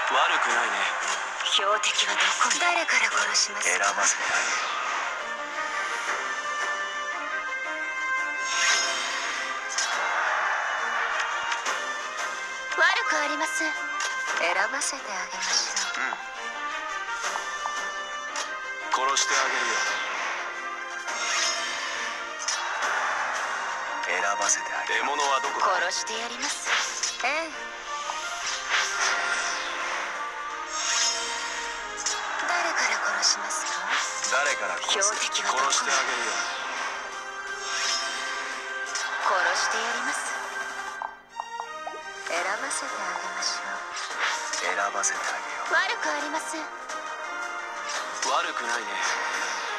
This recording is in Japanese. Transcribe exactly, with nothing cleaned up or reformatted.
悪くないね。 標的はどこに？誰から殺しますか？ 選ばせてあげよ悪くありません。選ばせてあげましょう。 う。うん。殺してあげるよ。選ばせてあげる。獲物はどこだ？ 殺してやります。ええ。誰から殺しますか？ 誰から殺す？ 標的はどこ？ 殺してあげるよ。 殺してやります。選ばせてあげましょう。 選ばせてあげよう。 悪くありません。 悪くないね。